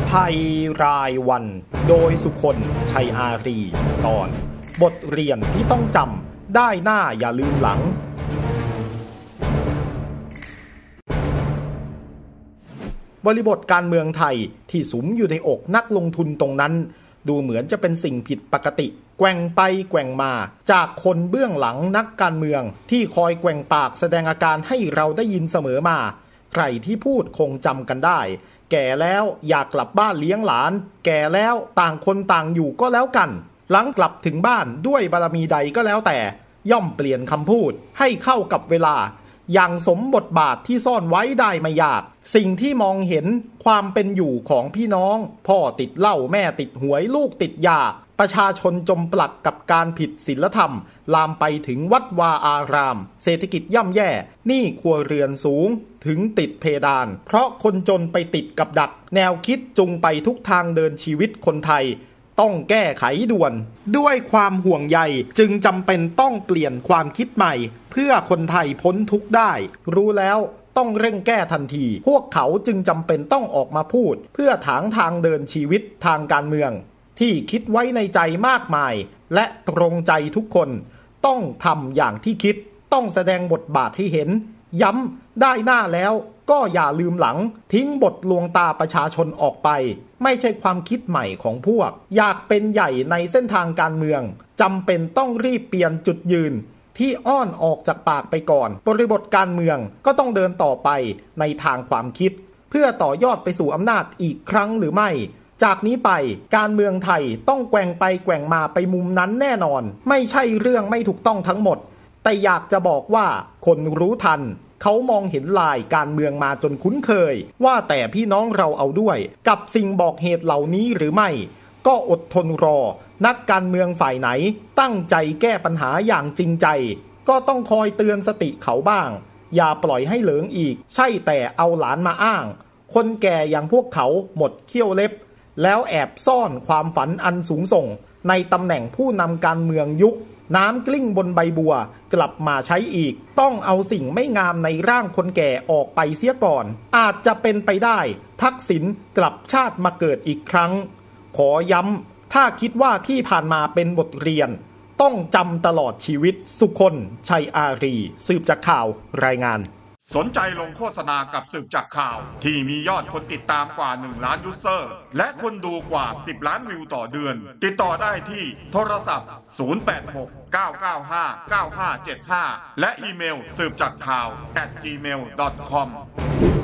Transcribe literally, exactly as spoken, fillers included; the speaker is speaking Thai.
ภัยรายวันโดยสุคนชัยอารีตอนบทเรียนที่ต้องจำได้หน้าอย่าลืมหลังบริบทการเมืองไทยที่สุมอยู่ในอกนักลงทุนตรงนั้นดูเหมือนจะเป็นสิ่งผิดปกติแกว่งไปแกว่งมาจากคนเบื้องหลังนักการเมืองที่คอยแกว่งปากแสดงอาการให้เราได้ยินเสมอมาใครที่พูดคงจำกันได้แก่แล้วอยากกลับบ้านเลี้ยงหลานแก่แล้วต่างคนต่างอยู่ก็แล้วกันหลังกลับถึงบ้านด้วยบารมีใดก็แล้วแต่ย่อมเปลี่ยนคำพูดให้เข้ากับเวลาอย่างสมบทบาทที่ซ่อนไว้ได้ไม่ยากสิ่งที่มองเห็นความเป็นอยู่ของพี่น้องพ่อติดเหล้าแม่ติดหวยลูกติดยาประชาชนจมปลักกับการผิดศีลธรรมลามไปถึงวัดวาอารามเศรษฐกิจย่ำแย่หนี้ครัวเรือนสูงถึงติดเพดานเพราะคนจนไปติดกับดักแนวคิดจุงไปทุกทางเดินชีวิตคนไทยต้องแก้ไขด่วนด้วยความห่วงใยจึงจำเป็นต้องเปลี่ยนความคิดใหม่เพื่อคนไทยพ้นทุกข์ได้รู้แล้วต้องเร่งแก้ทันทีพวกเขาจึงจำเป็นต้องออกมาพูดเพื่อถางทางเดินชีวิตทางการเมืองที่คิดไว้ในใจมากมายและตรงใจทุกคนต้องทำอย่างที่คิดต้องแสดงบทบาทให้เห็นย้ำได้หน้าแล้วก็อย่าลืมหลังทิ้งบทลวงตาประชาชนออกไปไม่ใช่ความคิดใหม่ของพวกอยากเป็นใหญ่ในเส้นทางการเมืองจำเป็นต้องรีบเปลี่ยนจุดยืนที่อ้อนออกจากปากไปก่อนบริบทการเมืองก็ต้องเดินต่อไปในทางความคิดเพื่อต่อยอดไปสู่อำนาจอีกครั้งหรือไม่จากนี้ไปการเมืองไทยต้องแกว่งไปแกว่งมาไปมุมนั้นแน่นอนไม่ใช่เรื่องไม่ถูกต้องทั้งหมดแต่อยากจะบอกว่าคนรู้ทันเขามองเห็นลายการเมืองมาจนคุ้นเคยว่าแต่พี่น้องเราเอาด้วยกับสิ่งบอกเหตุเหล่านี้หรือไม่ก็อดทนรอนักการเมืองฝ่ายไหนตั้งใจแก้ปัญหาอย่างจริงใจก็ต้องคอยเตือนสติเขาบ้างอย่าปล่อยให้เหลิงอีกใช่แต่เอาหลานมาอ้างคนแก่อย่างพวกเขาหมดเขี้ยวเล็บแล้วแอบซ่อนความฝันอันสูงส่งในตำแหน่งผู้นำการเมืองยุคน้ำกลิ้งบนใบบัวกลับมาใช้อีกต้องเอาสิ่งไม่งามในร่างคนแก่ออกไปเสียก่อนอาจจะเป็นไปได้ทักษิณกลับชาติมาเกิดอีกครั้งขอย้ำถ้าคิดว่าที่ผ่านมาเป็นบทเรียนต้องจำตลอดชีวิตสุคนชัยอารีสืบจากข่าวรายงานสนใจลงโฆษณากับสืบจากข่าวที่มียอดคนติดตามกว่าหนึ่งล้านยูเซอร์และคนดูกว่าสิบล้านวิวต่อเดือนติดต่อได้ที่โทรศัพท์ศูนย์ แปด หก เก้า เก้า ห้า เก้า ห้า เจ็ด ห้าและอีเมลสืบจากข่าว แอท จีเมล ดอท คอม